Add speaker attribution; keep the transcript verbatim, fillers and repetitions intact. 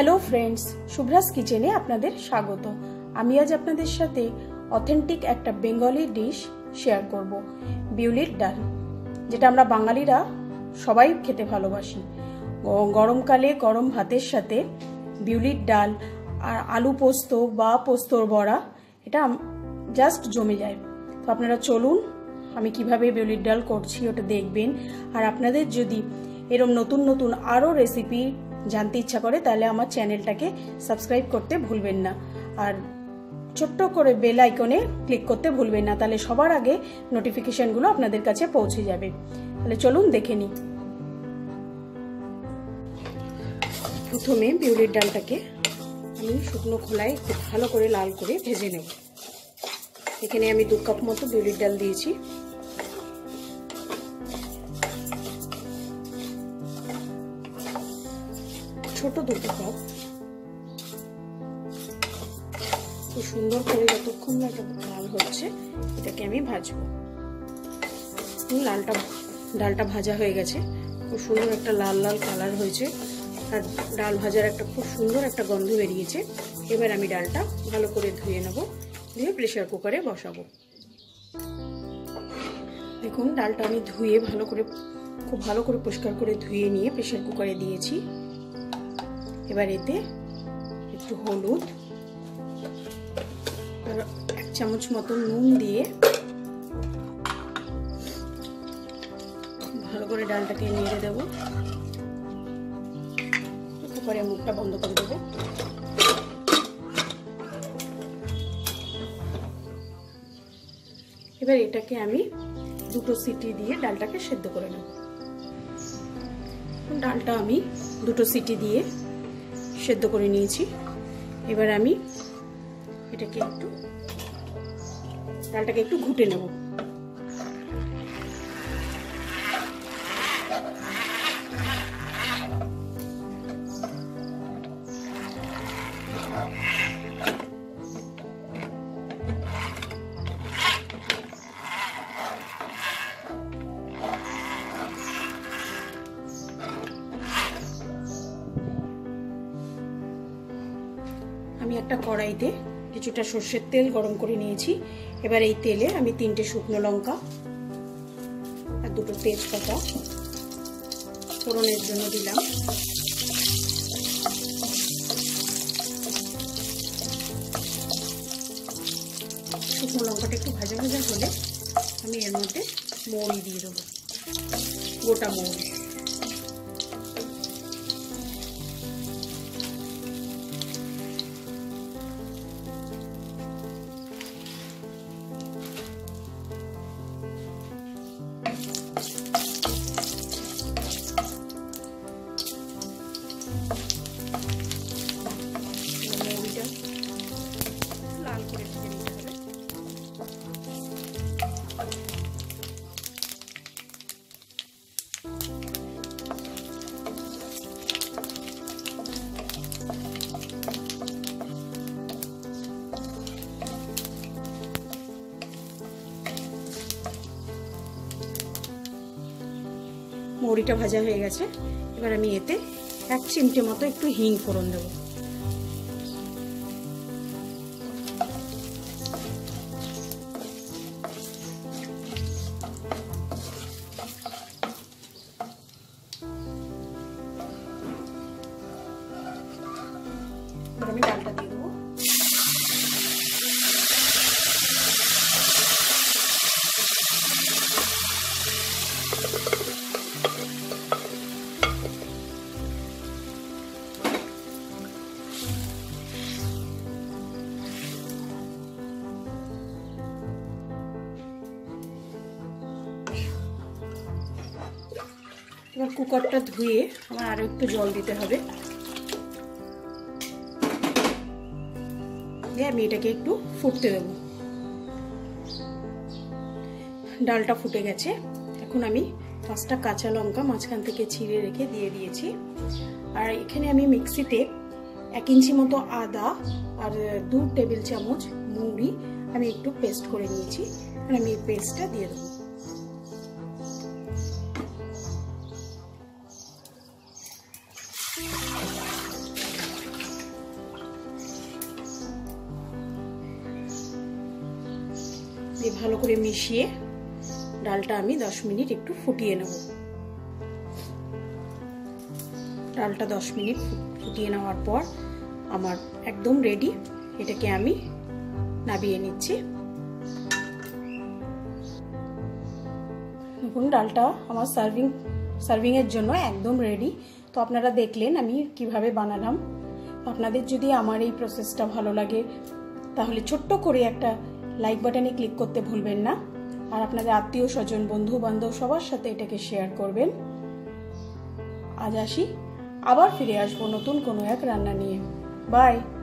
Speaker 1: Hello friends, शुभ्रास किचेने आपनादेर स्वागत। आमी आज आपनादेर साथे अथेंटिक एक बेंगली डिश शेयर करब, बिउलिर डाल, जेटा आमरा बांगालिरा सबाई खेते भालोबासी। गरमकाले गरम भातेर साथे बिउलिर डाल और आलू पोस्त बा पोस्तोर बड़ा एटा जास्ट जमे जाए। तो आपनारा चलुन आमी किभाबे बिउलिर डाल करछि ओटा देखबेन। और आपनादेर जदि एरकम नतून नतून आरो रेसिपि जानते इच्छा करे ताहले आमार चैनलटाके सबस्क्राइब करते भूलबेन ना और छोट्टो करे बेल आइकने क्लिक करते भूलबेन ना, ताहले सबार आगे नोटिफिकेशनगुलो आपनादेर काछे पौंछे जाबे। ताहले चलुन देखे निই। प्रथमे बिउलिर डालटाके आमी शुकनो खोलाय खूब भालो करे लाल करे भेजे नेब। एखाने आमी दो कप मतो बिउलिर डाल दिएछि। ছোট দুটো কাপ খুব সুন্দর করে যতক্ষণ না এটা লাল হচ্ছে এটাকে আমি ভাজবো। লালটা ডালটা ভাজা হয়ে গেছে, খুব সুন্দর একটা লাল লাল কালার হয়েছে আর ডাল ভাজার একটা খুব সুন্দর একটা গন্ধ বেরিয়েছে। এবার আমি ডালটা ভালো করে ধুয়ে নেব, ধুয়ে প্রেসার কুকারে বসাবো। দেখুন ডালটা আমি ধুয়ে ভালো করে খুব ভালো করে পরিষ্কার করে ধুয়ে নিয়ে প্রেসার কুকারে দিয়েছি। এবার এতে একটু হলুদ আর এক চামচ মতো নুন দিয়ে ভালো করে ডালটাকে নেড়ে দেব। কুকারের মুখটা বন্ধ করে দেব। এবার এটাকে আমি দুটো সিটি দিয়ে ডালটাকে সেদ্ধ করে নেব। ডালটা আমি দুটো সিটি দিয়ে সেদ্ধ করে নিয়েছি। এবার আমি এটাকে একটু ডালটাকে একটু ঘুটে নেব। আমি একটা কড়াইতে কিছুটা সরষের তেল গরম করে নিয়েছি। এবার এই তেলে আমি তিনটে শুকনো লঙ্কা আর দুটো তেজপাতা ফোড়নের জন্য দিলাম। শুকনো লঙ্কাটা একটু ভাজা ভাজা হলে আমি এর মধ্যে মৌরি দিয়ে দেবো, গোটা মৌরি। মৌরিটা ভাজা হয়ে গেছে। এবার আমি এতে এক চিমটে মতো একটু হিং ফোড়ন দেব। এবার আমি ডালটা দিয়ে দেবো। এবার কুকারটা ধুয়ে আমার আরো একটু জল দিতে হবে। দিয়ে আমি এটাকে একটু ফুটতে দেব। ডালটা ফুটে গেছে। এখন আমি পাঁচটা কাঁচা লঙ্কা মাঝখান থেকে ছিঁড়ে রেখে দিয়ে দিয়েছি। আর এখানে আমি মিক্সিতে এক ইঞ্চি মতো আদা আর দু টেবিল চামচ মৌরি আমি একটু পেস্ট করে নিয়েছি। আর আমি এই পেস্টটা দিয়ে দেবো। দিয়ে ভালো করে মিশিয়ে ডালটা আমি দশ মিনিট একটু ফুটিয়ে নেব। ডালটা দশ মিনিট ফুটিয়ে নেওয়ার পর আমার একদম রেডি। এটাকে আমি নাবিয়ে নিচ্ছি। দেখুন ডালটা আমার সার্ভিং সার্ভিং এর জন্য একদম রেডি। তো আপনারা দেখলেন আমি কিভাবে বানালাম। আপনাদের যদি আমার এই প্রসেসটা ভালো লাগে তাহলে ছোট্ট করে একটা লাইক বাটনে ক্লিক করতে ভুলবেন না। আর আপনাদের আত্মীয় স্বজন, বন্ধু বান্ধব সবার সাথে এটাকে শেয়ার করবেন। আজ আসি, আবার ফিরে আসবো নতুন কোনো এক রান্না নিয়ে। বাই।